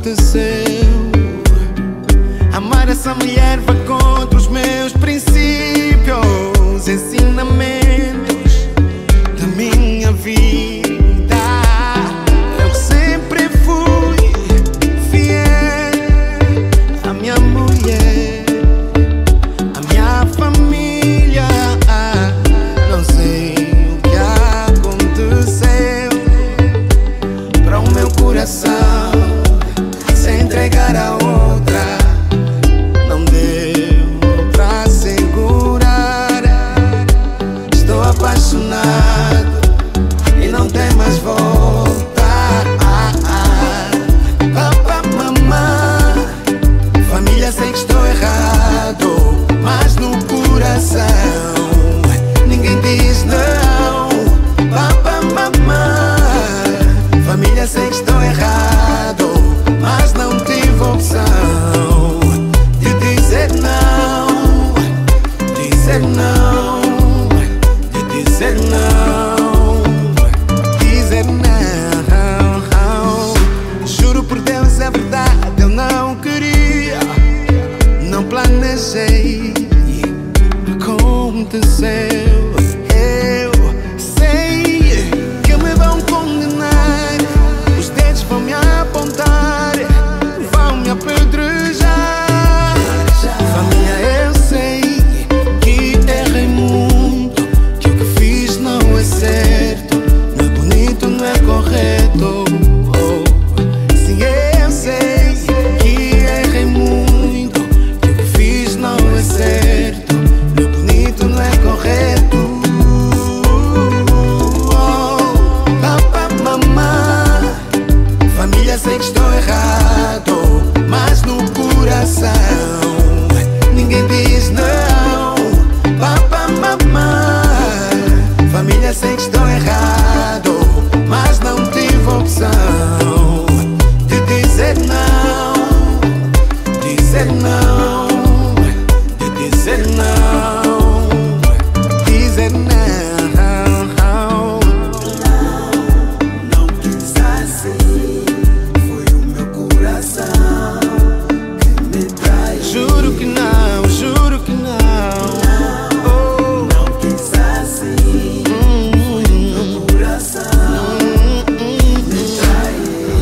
aconteceu. Amar essa mulher vai contra os meus princípios, ensinamentos da minha vida. Eu sempre fui fiel à minha mulher, à minha família. Não sei o que aconteceu para o meu coração se entregar a outra. Não deu pra segurar. Estou apaixonado e não tem mais volta. Papá, mamã, família, sei que estou errado, mas no coração ninguém diz não. Papá, mamã, família, sei que estou errado, mas não tive opção de dizer não, dizer não, de dizer não, dizer não. Juro por Deus, é verdade, eu não queria, não planejei, aconteceu. Eu sei que me vão condenar, os dedos vão me apontar, vão me apedrejar. Família, eu sei que errei muito, que o que fiz não é certo, não é bonito, não é correto. Sim, eu sei que errei muito, que o que fiz não é certo, não é bonito, não é correto. Papá, mamã, família, sei que estou errado, mas no coração ninguém diz não. Papá, mamã, família, sei que estou errado, mas não tive opção de dizer não, dizer não, de dizer não, dizer não. Não quis assim, foi o meu coração que me traiu. Juro que não, juro que não. Oh, não quis assim, foi o meu coração que me traiu.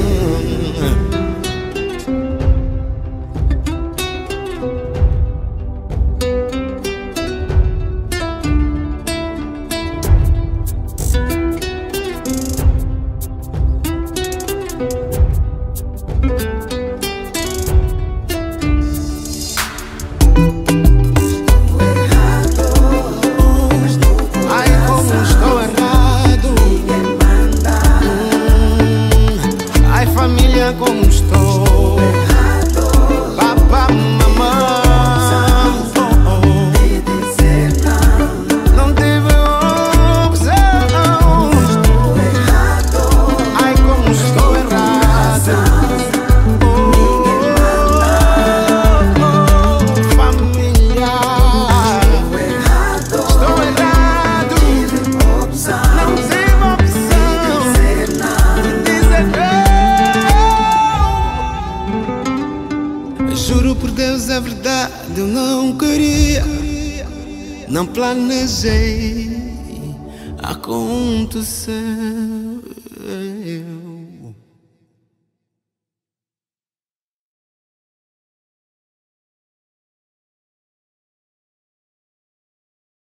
Ai, como estou errado. Ai, família, como estou. Papá, mamãe, não tive opção. Ai, como estou errado. Família, estou errado, não tive opção de dizer não. Juro por Deus, é verdade, eu não queria, não planejei, aconteceu.